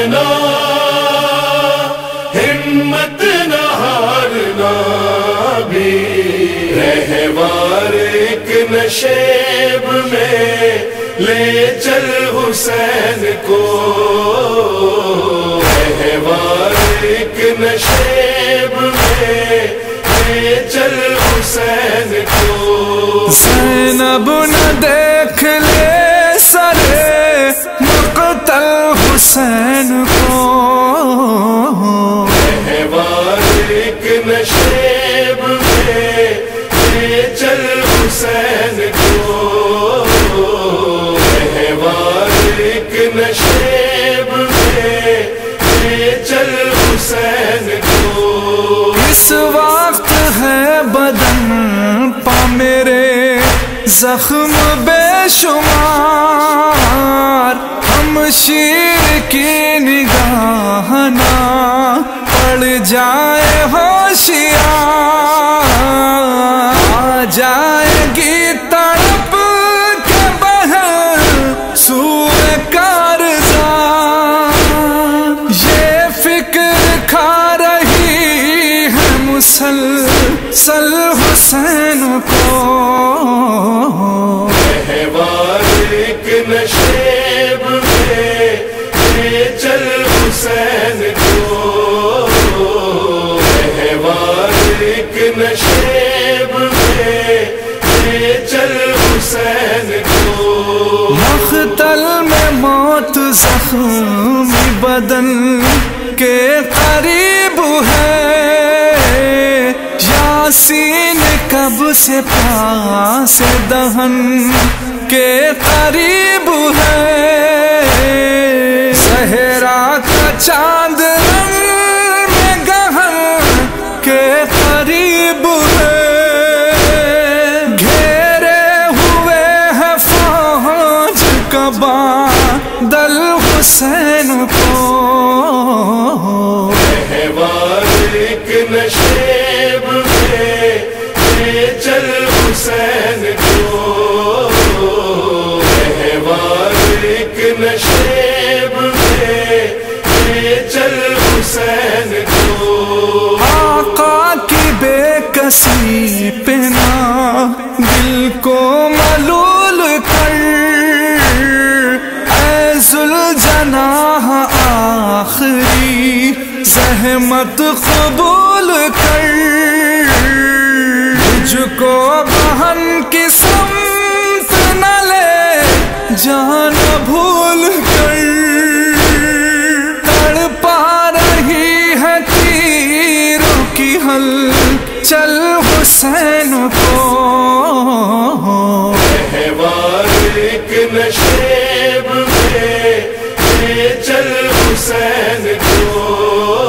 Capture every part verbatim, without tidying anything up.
جانا، ہمت نہ ہارنا بھی، رہوار ایک نشیب میں لے چل حسین کو، رہوار ایک نشیب میں لے چل حسین کو۔ زینب نہ دیکھ لے سرے مقتل حسین کو، رہوار ایک نشیب میں لے چل حسین کو، رہوار ایک نشیب میں لے چل حسین کو۔ اس وقت ہے بدن پا میرے زخم بے شمار، ہم شیر کی نگاہ نہ پڑ جائے ہوشیار، آ جائے گی تڑپ کے بہر سوئے کارزار، یہ فکر کھا رہی ہے مسلسل حسین کو، رہوار ایک نشیب میں لے چل حسین کو، رہوار ایک نشیب میں لے چل حسین کو۔ مقتل میں موت زخمی بدن کے قریب ہے، یاسین کب سے پاس دہن کے قریب ہے، صحرا کا چاند رنگ میں گہن کے قریب ہے، گھیرے ہوئے ہے فوج کا بادل حسین کو، رہوار ایک نشیب میں لے چل حسین کو، رہوار ایک نشیب میں لے چل حسین کو۔ آقا کی بے کسی پہ نہ دل کو ملول کر، اے ذوالجناح آخری زحمت قبول کر، تجھ کو بہن کی سمت نہ لے جان بھول کر، تڑپا رہی ہے تیروں کی ہلچل حسین کو، رہوار ایک نشیب میں لے چل حسین کو،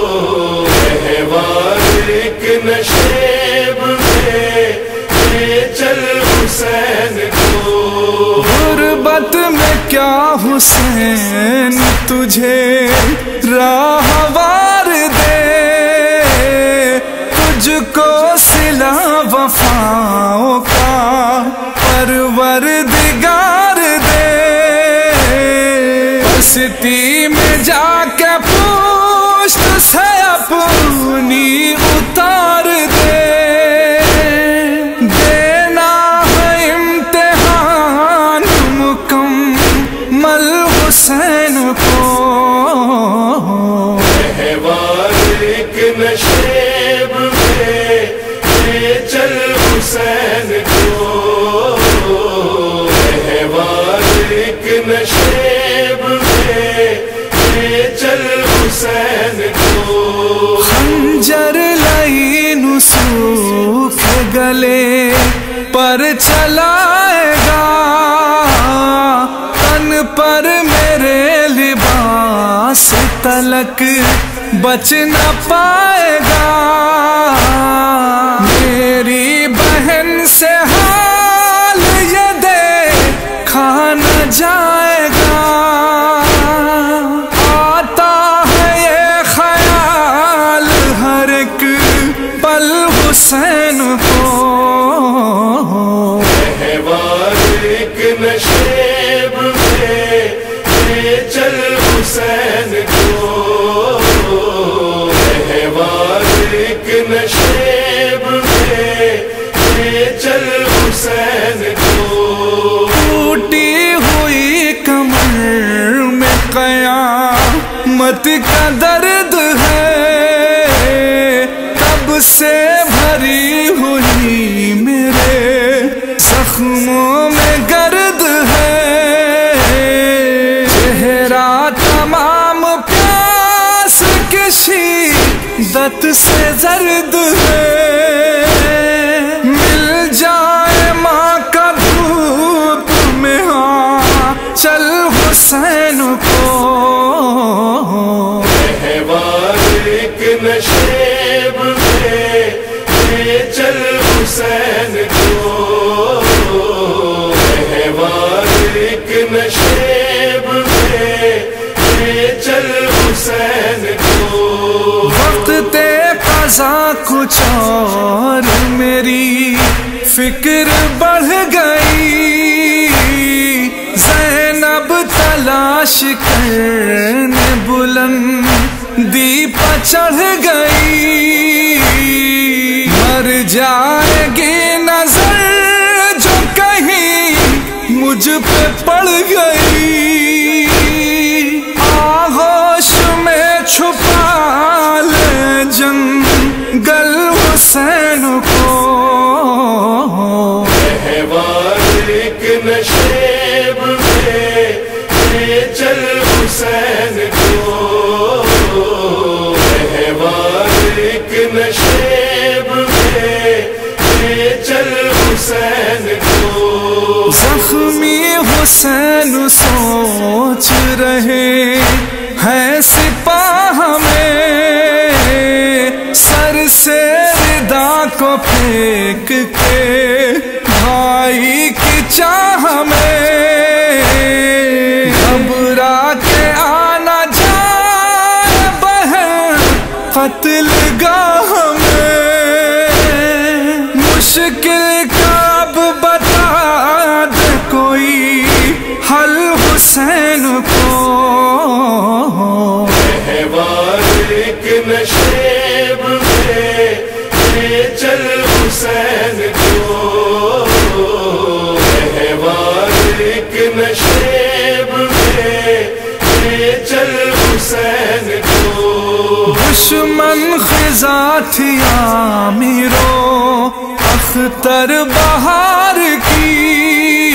رہوار ایک نشیب میں لے چل حسین کو۔ غربت میں کیا حسین تجھے راہوار دے، تجھ کو صلہ وفاؤں کا پروردگار دے، بستی میں جا کے پشت سے اپنی اتار دے، دینا ہے امتحان مکمل حسین کو، رہوار ایک نشیب میں لے چل حسین کو، رہوار ایک نشیب میں لے چل حسین کو۔ خنجر لعین سوکھ گلے پر چلائے گا، تن پر میرے لباس تلک بچ نہ پائے گا، میری بہن سے حال یہ دیکھا نہ جائے گا، آتا ہے یہ خیال ہر ایک پل حسین کو، رہوار ایک نشیب میں لے چل حسین کو رہوار ایک نشیب میں لے چل حسین کو ٹوٹی ہوئی کمر میں قیامت کا درد ہے کب سے بھری ہوئی میرے زخموں میں گرد ہے چہرہ تمام پیاس کی شدت سے زرد ہے مل جائے ماں کا دھوپ میں ہاں چل حسین کو رہوار ایک نشیب میں لے چل حسین کو رہوار ایک نشیب میں لے چل حسین کو وقت قضا کچھ اور میری فکر بڑھ گئی زینب تلاش کرنے بلندی پہ چڑھ گئی مر جائے گی نظر جو کہیں مجھ پہ پڑ گئی آغوش میں چھپا لے جنگل حسین کو رہوار ایک نشیب میں لے چل حسین کو رہوار ایک نشیب میں لے چل حسین کو زخمی حسین سوچ رہے ہیں سپاہ میں سر سے ردا کو پھینک کے بھائی کی چاہ میں گھبرا کے آنا جائے بہن قتل گاہ میں مشکل کا اب بتا دے کوئی حل حسین کو رہوار ایک نشیب میں لے چل حسین کو رہوار ایک نشیب میں لے چل حسین کو دشمن خزاں تھی عامیرو اختر بہار کی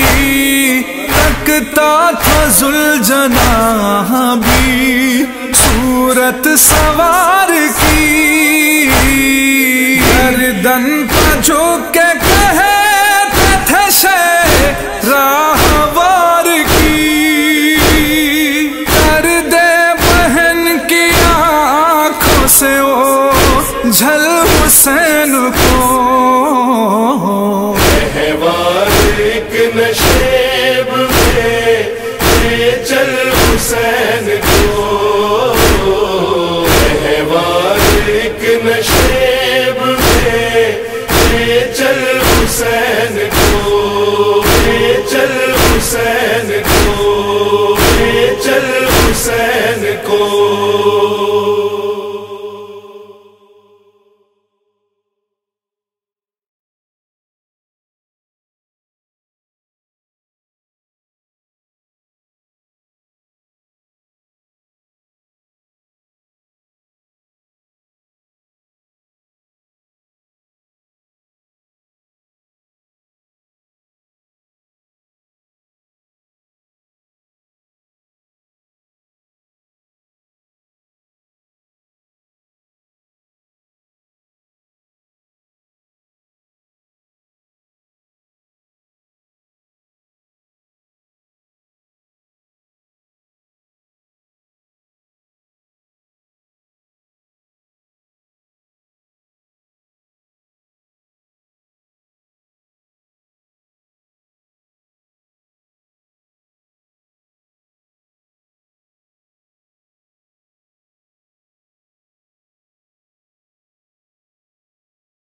تکتا تھا ذوالجناح بھی صورت سوار کی گردن پہ جھک کے کہتے تھے شہ راہوار کی کر دے بہن کی آنکھوں سے وہ جھل حسین کو رہوار ایک نشیب میں لے چل حسین کو رہوار ایک نشیب میں لے چل حسین کو لے چل حسین کو لے چل حسین